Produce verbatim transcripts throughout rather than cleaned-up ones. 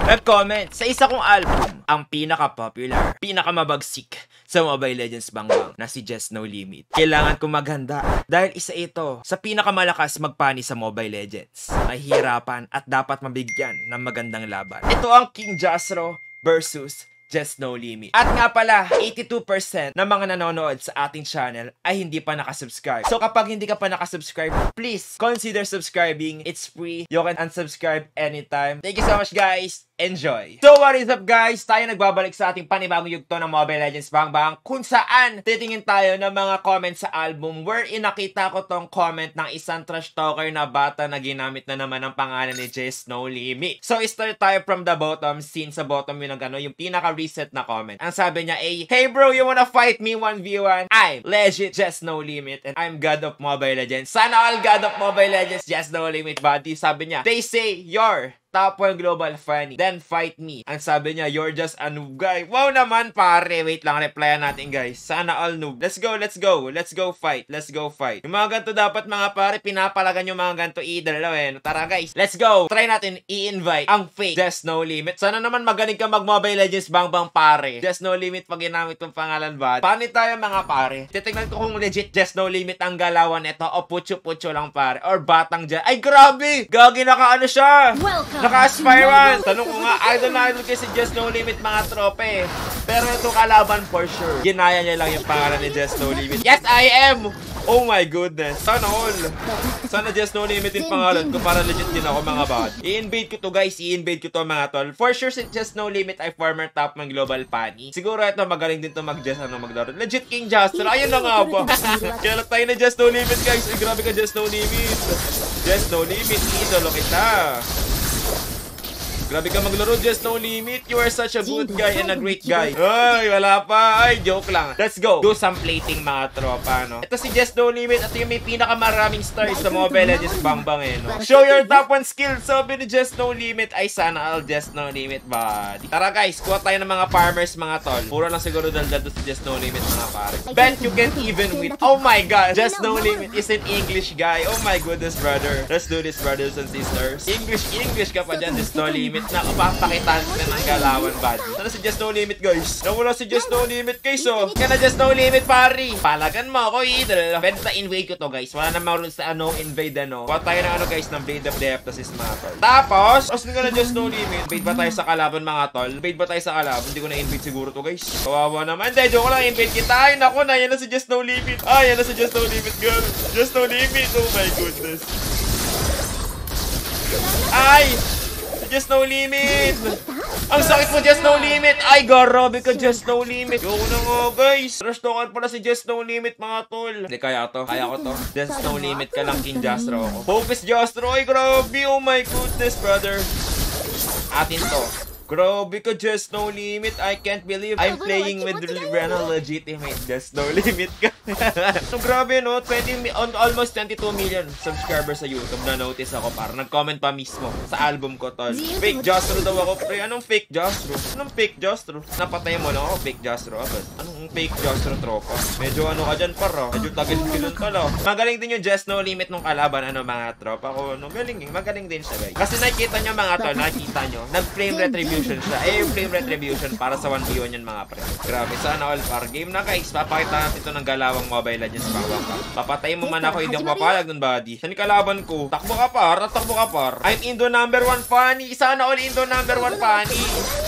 Nag-comment sa isa kong album, ang pinaka-popular, pinaka-mabagsik sa Mobile Legends Bangbang na si Just No Limit. Kailangan kong maghanda dahil isa ito sa pinakamalakas magpani sa Mobile Legends. Mahihirapan at dapat mabigyan ng magandang laban. Ito ang King Jastro versus Just No Limit. At nga pala, eighty-two percent ng mga nanonood sa ating channel ay hindi pa nakasubscribe. So kapag hindi ka pa nakasubscribe, please consider subscribing. It's free. You can unsubscribe anytime. Thank you so much, guys. Enjoy! So what is up, guys? Tayo nagbabalik sa ating panibagong yugto ng Mobile Legends Bangbang kung saan titingin tayo ng mga comments sa album wherein nakita ko tong comment ng isang trash talker na bata na ginamit na naman ang pangalan ni Just No Limit. So start tayo from the bottom, since sa bottom yun ang ano, yung pinaka-recent na comment. Ang sabi niya ay, "Hey bro, you wanna fight me one v one? I'm legit Just No Limit and I'm God of Mobile Legends." Sana all God of Mobile Legends, Just No Limit, buddy. Sabi niya, "They say you're top one global funny, then fight me." Ang sabi niya, "You're just a noob guy." Wow naman pare, wait lang, replyan natin guys. Sana all noob. Let's go, let's go, let's go fight, let's go fight. Yung mga ganito dapat mga pare, pinapalagan yung mga ganito idol eh. Tara guys, let's go. Try natin i-invite ang fake Just No Limit. Sana naman magaling ka mag Mobile Legends Bangbang pare. Just No Limit pag ginamit yung pangalan ba? Paano tayo mga pare? Titignan ko kung legit Just No Limit ang galawan nito o putyo-putyo lang pare. Or batang dyan. Ay grabe! Gagi naka ano siya! Welcome! Naka-aspire one! Tanong ko nga, idol na idol kasi Just No Limit mga trope. Pero ito kalaban for sure. Ginaya niya lang yung pangalan ni Just No Limit. Yes, I am! Oh my goodness. Sana all. Sana Just No Limit yung pangalan ko para legit din ako mga bad. I-invade ko to guys. I-invade ko to mga tol. For sure si Just No Limit ay former top ng global pani. Siguro ito magaling din to mag-Just ano maglaro. Legit King Jastro. Ayun na nga ba. Kaya lang tayo na Just No Limit guys. Ay grabe ka Just No Limit. Just No Limit. Idolo kita. Grabe ka maglaro, Just No Limit. You are such a good guy and a great guy. Ay, wala pa. Ay, joke lang. Let's go. Do some plating mga tropa, no? Ito si Just No Limit. Ito yung may pinakamaraming stars sa Mobile Legends Bangbang, eh, no? Show your top one skill. Sabi ni Just No Limit. Ay, sana all Just No Limit, buddy. Tara, guys. Kuha tayo ng mga farmers, mga tol. Puro lang siguro daldal to si Just No Limit, mga pare. Bet you can even win. Oh my God. Just No Limit is an English guy. Oh my goodness, brother. Let's do this, brothers and sisters. English, English ka pa dyan, Just No Limit. Na papakitaan ka ng galawan, buddy. Sana si Just No Limit, guys. Nawala si Just No Limit, guys, oh. Kaya na Just No Limit, pari. Palagan mo ako, idol. Pwede na invade ko to, guys. Wala naman rules sa ano, invade, ano. Kuha tayo ng ano, guys, ng Blade of Death, tas is mga tol. Tapos, as nga na Just No Limit, invade ba tayo sa kalaban, mga tol? Invade ba tayo sa kalaban? Hindi ko na-invade siguro to, guys. Kawawa naman. Hindi, joke lang, invade kita. Ay, naku na, yan na si Just No Limit. Ay, yan na si Just No Limit, girl. Just No Limit. Oh my goodness. Ay! Just No Limit! Ang sakit mo, Just No Limit! Ay, grabe ka, Just No Limit! Yoko na nga, guys! Rush talkan pala si Just No Limit, mga tol! Hindi, kaya to. Kaya ko to. Just No Limit ka lang, King Jastro ako. Focus, Jastro! Ay, grabe! Oh my goodness, brother! Atin to. Grabe ka, Just No Limit. I can't believe I'm playing with Rena legitimate. Just No Limit ka. So, grabe, no? twenty, on, almost twenty-two million subscribers sa YouTube. Na-notice ako, para nag-comment pa mismo sa album ko, tol. Fake Jastro daw ako, pre. Anong fake Jastro? Anong fake Jastro? Napatay mo lang ako, fake Jastro. Abad. Anong fake Jastro, tropa? Medyo ano ka dyan, para. Medyo tagil-kilon tala. Magaling din yung Just No Limit nung kalaban, ano, mga tropa ko. No, galing, magaling din siya, guys. Kasi nakikita nyo, mga tol, nakikita nyo, nag-flame retribution siya. Eh, yung flame retribution para sa one v one yan, mga pre. Grabe, sana all par. Game na, guys. Papakita natin ito ng galawang Mobile Legends Bangbang ka. Papatayin mo man ako, hindi ako papalag nun, buddy. Saan kalaban ko? Takbo ka par, takbo ka par. I'm Indo number one funny. Sana all Indo number one funny.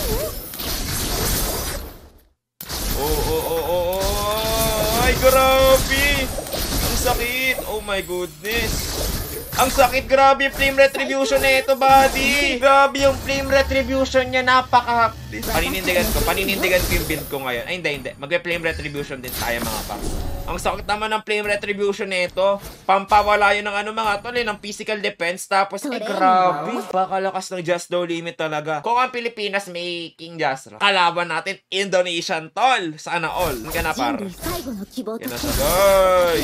Oh, oh, oh, oh, oh. Ay, grabe. Ang sakit. Oh my goodness. Ang sakit, grabe yung flame retribution na ito, buddy. Grabe yung flame retribution niya, napaka... Paninindigan ko, paninindigan ko yung build ko ngayon. Ay, hindi, hindi. Magpe-flame retribution din tayo, mga paps. Ang sakit naman ng flame retribution na ito. Pampawala yun ng ano, mga tol, eh, ng physical defense. Tapos, eh, grabe. Pakalakas ng Just No Limit talaga. Kung ang Pilipinas may King Jastro, kalaban natin, Indonesian, tol. Sana all. Hindi ka na, par. Yan na siya, guys.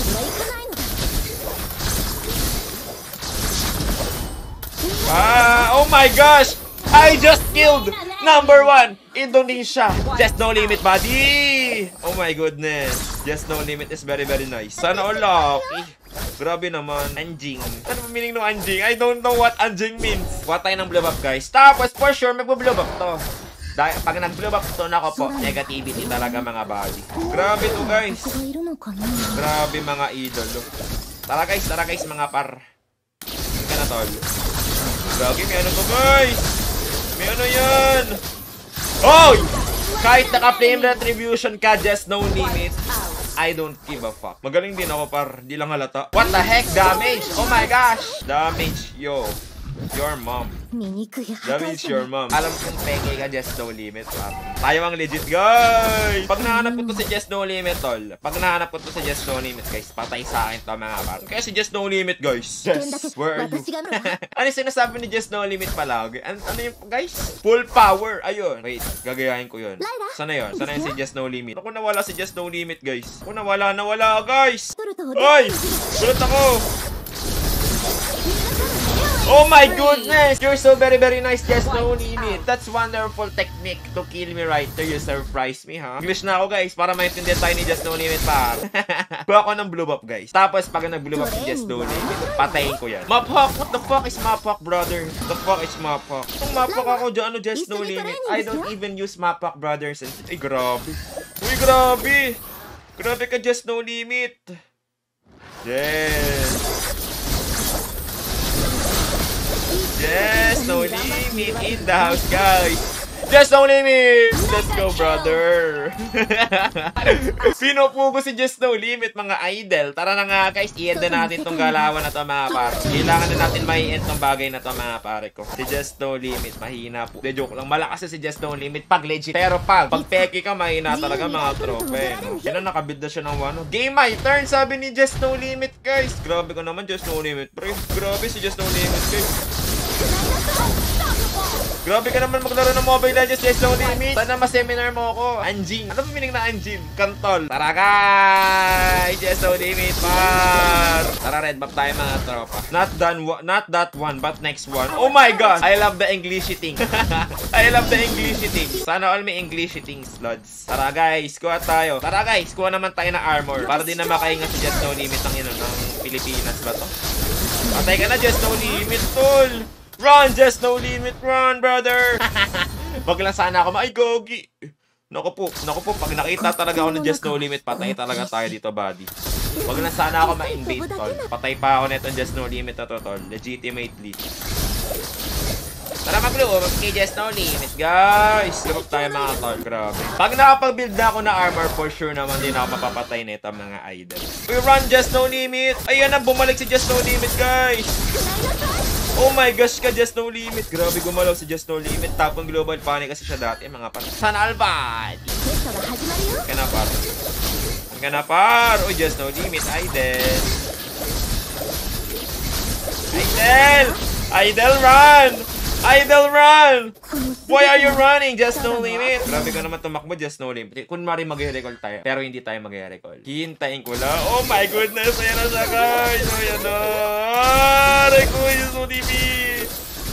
Ah, oh my gosh! I just killed number one Indonesia. Just No Limit, buddy. Oh my goodness. Just No Limit is very very nice. Sana all lucky. Grabe naman. Anjing. Ano ba meaning ng anjing? I don't know what anjing means. Kuha tayo ng blow up, guys. Tapos, for sure, magbo-blow up to. Dahil pag nag-blow up to, nako po, negativity talaga mga body. Grabe to, guys. Grabe mga idol. Tara, guys. Tara, guys, mga par. Hindi ka na, tol. Grabe, may ano to, guys. May ano yan. Oy! Kahit naka-flame retribution ka, just no limit. I don't give a fuck. Magaling din ako, par. Di lang halata. What the heck? Damage! Oh my gosh! Damage, yo. Your mom. Damage your mom. Alam kong peke ka, just no limit, par. Tayo ang legit, guys! Pag nahanap ko to si just no limit, tol. Pag nahanap ko to si just no limit, guys, patay sa akin to, mga par. Kaya si just no limit, guys. Yes. Where are you? Ano yung sinasabi ni just no limit pala? Ano, ano yung, guys? Full power. Ayun. Wait, gagayahin ko yun. Sana yun? Sana yun si just no limit? Ako nawala si just no limit, guys. Ako nawala, nawala, guys. Oy! Gulat ako. Oh my goodness! You're so very very nice, just no limit. That's wonderful technique to kill me right there. You surprise me, ha? Huh? English na ako, guys, para maintindihan tayo ni just no limit, par. Kuha ako ng blow up, guys. Tapos pag nag-blow up si just no limit, patayin ko yan. Maphawk! What the fuck is maphawk, brother? What the fuck is maphawk? Kung maphawk ako dyan, ano, just no limit. I don't even use maphawk, brothers. Ay, grabe. Uy, grabe. Grabe ka, just no limit. Yes. Yes, no limit in the house, guys. Just no limit. Let's go, brother. Pinupugo si Just No Limit, mga idol. Tara na nga, guys. I-end na natin tong galawan na to, mga pare. Kailangan na natin mai-end tong bagay na to, mga pare ko. Si Just No Limit, mahina po. De joke lang. Malakas si Just No Limit pag legit. Pero pag, pag peki ka, mahina talaga, mga trope. No? Yan na, nakabid na siya ng wano. Game my turn, sabi ni Just No Limit, guys. Grabe ko naman, Just No Limit, pre. Grabe si Just No Limit, guys. Grabe ka naman maglaro ng Mobile Legends, Just No Limit. Sana ma-seminar mo ako. Anjing. Ano ba meaning na anjing? Kantol. Tara, guys. Just No Limit, par. Tara, red map tayo, mga tropa. Not done, not that one, but next one. Oh my God. I love the Englishy thing. I love the Englishy thing. Sana all may Englishy things, lods. Tara, guys. Kuha tayo. Tara, guys. Kuha naman tayo ng armor. Para din na makaingat si Just No Limit ng, ino, ng Pilipinas ba to? Patay ka na, Just No Limit, tol. Run, Just No Limit, run, brother! Wag lang sana ako, ay, gogi! Naku po, naku po, pag nakita talaga ako ng Just No Limit, patay talaga tayo dito, buddy. Wag lang sana ako ma-invade, tol. Patay pa ako netong Just No Limit na to, tol. Legitimately. Tara, mag-blow up kay Just No Limit, guys! Lumap tayo, mga tol, grabe. Pag nakapag-build na ako na armor, for sure naman din ako mapapatay nito, mga idol. We run, Just No Limit! Ayan na, bumalik si Just No Limit, guys! Oh my gosh ka, Just No Limit. Grabe gumalaw si Just No Limit. Tapong global panic kasi siya dati, mga par. Sana albad. Saan ka na, par? Saan ka na, par? Oh, Just No Limit. Idol. Idol! Idol, run! Idol, run! Why are you running, Just No Limit? Grabe ka naman tumakbo, Just No Limit. Kunwari mag-recall tayo, pero hindi tayo mag-recall. Hihintayin ko lang. Oh my goodness, ayan na siya, guys. Ayan na. Aray ko, Just No Limit.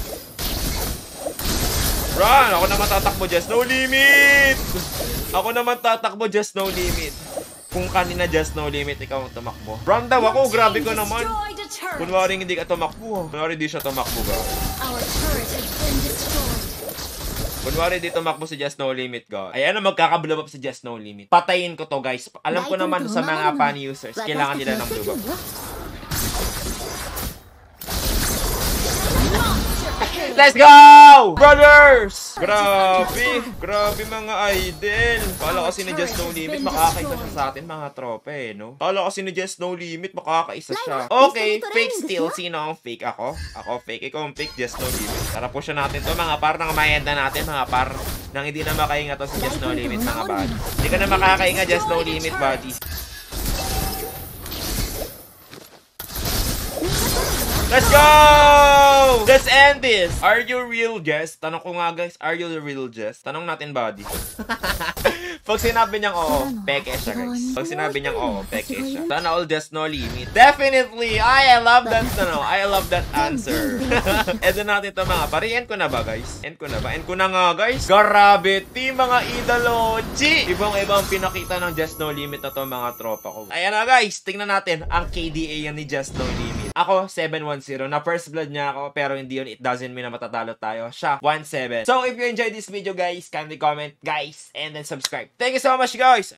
Run! Ako naman tatakbo, Just No Limit. Ako naman tatakbo, Just No Limit. Kung kanina Just No Limit, ikaw ang tumakbo. Run daw ako, grabe ko naman. Kunwari hindi ka tumakbo. Kunwari di siya tumakbo, ga. Kunwari di tumakbo si Just No Limit, ga. Ay, ano, magkaka-blow up si Just No Limit. Patayin ko to, guys. Alam ko naman sa mga fan users, kailangan nila ng blow up. Let's go! Brothers! Grabe! Grabe, mga idol! Kala kasi ni Just No Limit, makakaisa siya sa atin, mga tropa, eh, no? Kala kasi ni Just No Limit, makakaisa siya. Okay, fake still. Sino ang fake? Ako? Ako fake. Ikaw ang fake, Just No Limit. Tara, push na natin to, mga par. Nang mayenda natin, mga par. Nang hindi na makainga to si Just No Limit, mga bad. Hindi ka na makakainga, Just No Limit, buddy. Let's go! Let's end this! Are you real, Jess? Tanong ko nga, guys. Are you the real, Jess? Tanong natin, buddy. Pag sinabi niyang oo, peke siya, guys. Pag sinabi niyang oo, peke siya. Sana all Jess No Limit. Definitely! Ay, I love that, ano, I love that answer. Edo natin ito, mga pare. End ko na ba, guys? End ko na ba? End ko na nga, guys. Grabe, team, mga idolo. G! Ibang-ibang pinakita ng Jess No Limit na to, mga tropa ko. Ayan na, guys. Tingnan natin ang K D A yan ni Jess No Limit. Ako, seven one zero. Na first blood niya ako, pero hindi yun. It doesn't mean na matatalo tayo. Siya, one seven. So, if you enjoyed this video, guys, kindly comment, guys, and then subscribe. Thank you so much, guys!